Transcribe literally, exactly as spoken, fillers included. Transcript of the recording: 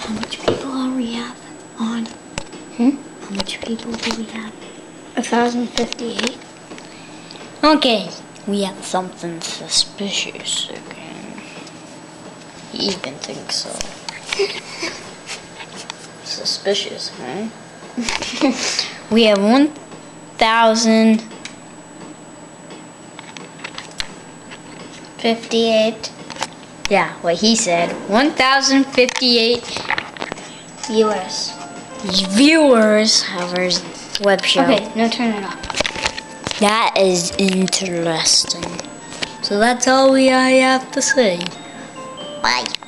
How much people are we have on? Hmm? How much people do we have? one thousand fifty-eight. Okay, we have something suspicious again. He even thinks so. Suspicious, huh? We have one thousand fifty-eight. Yeah, what he said. one thousand fifty-eight Viewers. viewers of our web show. Okay, no, turn it off. That is interesting. So that's all we I have to say. Bye.